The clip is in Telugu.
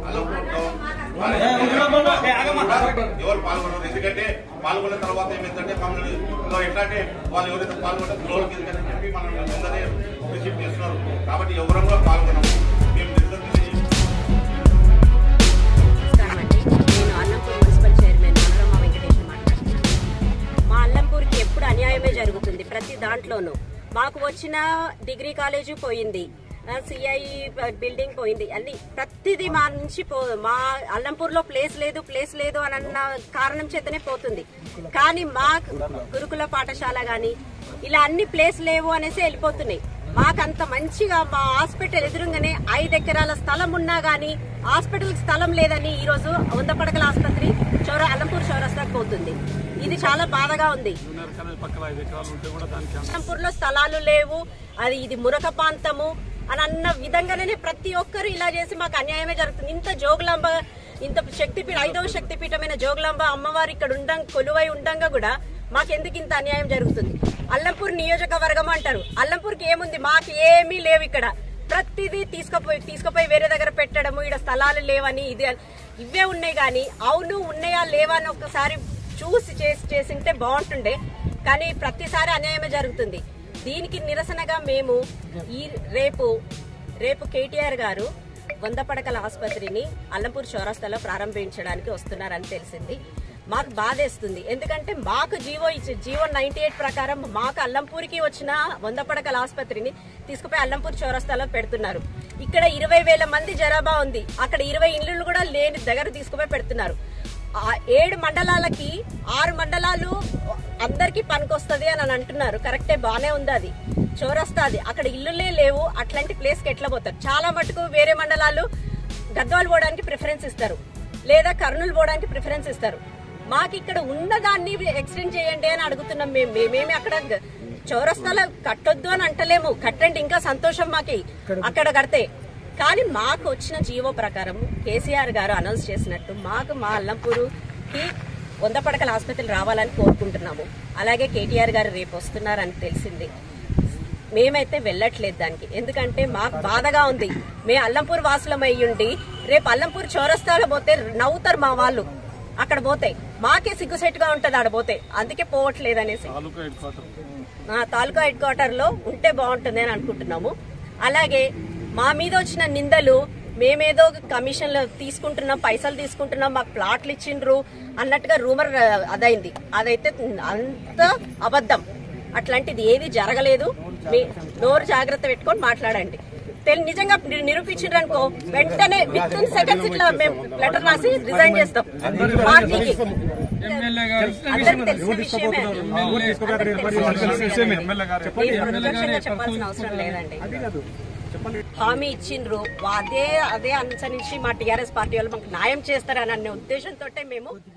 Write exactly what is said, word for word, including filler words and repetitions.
అల్లంపూర్లో ఎవరు పాల్గొన్నారు. ఎందుకంటే పాల్గొన్న తర్వాత ఏమైందంటే కమ్యూనిటీలో ఎట్లాంటి వాళ్ళు ఎవరైతే పాల్గొంటే గ్లోల్ కింద చెప్పి మనం ముందరే రిసీవ్ చేస్తున్నారు. కాబట్టి ఎవరు కూడా పాల్గొన్నాము. మేము మా అల్లంపూర్కి ఎప్పుడు అన్యాయమే జరుగుతుంది. ప్రతి దాంట్లోనూ మాకు వచ్చిన డిగ్రీ కాలేజీ పోయింది, సిఐ బిల్డింగ్ పోయింది, అన్ని ప్రతిదీ మా నుంచి పో మా అల్లంపూర్లో ప్లేస్ లేదు ప్లేస్ లేదు అని అన్న కారణం చేతనే పోతుంది. కానీ మా గురుకుల పాఠశాల గాని ఇలా అన్ని ప్లేస్ లేవు అనేసి వెళ్ళిపోతున్నాయి. మాకంత మంచిగా మా హాస్పిటల్ ఎదురుగానే ఐదు ఎకరాల స్థలం ఉన్నా గానీ హాస్పిటల్ స్థలం లేదని ఈ రోజు వంద పడకల ఆసుపత్రి చౌర అల్లంపూర్ చౌరస్తాకు పోతుంది. ఇది చాలా బాధగా ఉంది. అల్లంపూర్ లో స్థలాలు లేవు, అది ఇది మురక ప్రాంతము అని అన్న విధంగానే ప్రతి ఒక్కరు ఇలా చేసి మాకు అన్యాయమే జరుగుతుంది. ఇంత జోగులాంబ ఇంత శక్తిపీఠ ఐదవ శక్తిపీఠమైన జోగులాంబ అమ్మవారు ఇక్కడ ఉండ కొలువై ఉండంగా కూడా మాకెందుకు ఇంత అన్యాయం జరుగుతుంది? అల్లంపూర్ నియోజకవర్గం అంటారు, అల్లంపూర్కి ఏముంది? మాకు ఏమీ లేవు. ఇక్కడ ప్రతిదీ తీసుకుపోయి తీసుకుపోయి వేరే దగ్గర పెట్టడము, ఇక్కడ స్థలాలు లేవని ఇది ఇవే ఉన్నాయి. కానీ అవును ఉన్నాయా లేవా అని ఒకసారి చూసి చేసి చేసింటే బాగుంటుండే. కానీ ప్రతిసారి అన్యాయమే జరుగుతుంది. దీనికి నిరసనగా మేము ఈ రేపు రేపు కేటీఆర్ గారు వంద పడకల ఆసుపత్రిని అల్లంపూర్ చౌరస్తాలో ప్రారంభించడానికి వస్తున్నారని తెలిసింది. మాకు బాధేస్తుంది. ఎందుకంటే మాకు జీవో ఇచ్చి జీవో నైన్టీ ఎయిట్ ప్రకారం మాకు అల్లంపూర్కి వచ్చిన వంద పడకల ఆసుపత్రిని తీసుకుపోయి అల్లంపూర్ చౌరస్తాలో పెడుతున్నారు. ఇక్కడ ఇరవై వేల మంది జనాభా ఉంది, అక్కడ ఇరవై ఇళ్ళు కూడా లేని దగ్గర తీసుకుపోయి పెడుతున్నారు. ఏడు మండలాలకి ఆరు మండలాలు అందరికి పనికొస్తుంది అని అంటున్నారు. కరెక్టే, బానే ఉంది. అది చౌరస్తాది, అక్కడ ఇల్లులే లేవు. అట్లాంటి ప్లేస్కి ఎట్లా పోతారు? చాలా మటుకు వేరే మండలాలు గద్వాలు పోవడానికి ప్రిఫరెన్స్ ఇస్తారు, లేదా కర్నూలు పోవడానికి ప్రిఫరెన్స్ ఇస్తారు. మాకు ఇక్కడ ఉన్నదాన్ని ఎక్స్టెండ్ చేయండి అని అడుగుతున్నాం. మేము మేమేమి అక్కడ చౌరస్తాలో కట్టొద్దు అని అంటలేము, కట్టండి, ఇంకా సంతోషం మాకి అక్కడ కడితే. కానీ మాకు వచ్చిన జీవో ప్రకారం కేసీఆర్ గారు అనౌన్స్ చేసినట్టు మాకు మా అల్లంపూరుకి వంద పడకల ఆసుపత్రి రావాలని కోరుకుంటున్నాము. అలాగే కేటీఆర్ గారు రేపు వస్తున్నారని తెలిసింది. మేమైతే వెళ్ళట్లేదు దానికి, ఎందుకంటే మాకు బాధగా ఉంది. మేము అల్లంపూర్ వాసులం అయ్యుండి రేపు అల్లంపూర్ చౌరస్తాలో పోతే నవ్వుతారు మా వాళ్ళు. అక్కడ పోతే మాకే సిగ్గుసెట్టుగా ఉంటది ఆడ పోతే, అందుకే పోవట్లేదు అనేసి తాలూకా హెడ్ క్వార్టర్ లో ఉంటే బాగుంటుంది అని అనుకుంటున్నాము. అలాగే మా మీద వచ్చిన నిందలు మేమేదో కమిషన్లు తీసుకుంటున్నాం, పైసలు తీసుకుంటున్నాం, మాకు ప్లాట్లు ఇచ్చిండ్రు అన్నట్టుగా రూమర్ అదైంది. అదైతే అంత అబద్ధం. అట్లాంటిది ఏది జరగలేదు. నోరు జాగ్రత్త పెట్టుకొని మాట్లాడండి. నిజంగా నిరూపించారు అనుకో వెంటనే విత్ ఇన్ సెకండ్స్ ఇట్లా మేము లెటర్ రాసి రిజైన్ చేస్తాం పార్టీకి. అందరికి తెలిసిన విషయమే, చెప్పాల్సిన అవసరం లేదండి. హామీ ఇచ్చిండ్రు, అదే అదే అనుసరించి మా టీఆర్ఎస్ పార్టీ వాళ్ళు మాకు న్యాయం చేస్తారని అనే ఉద్దేశంతో మేము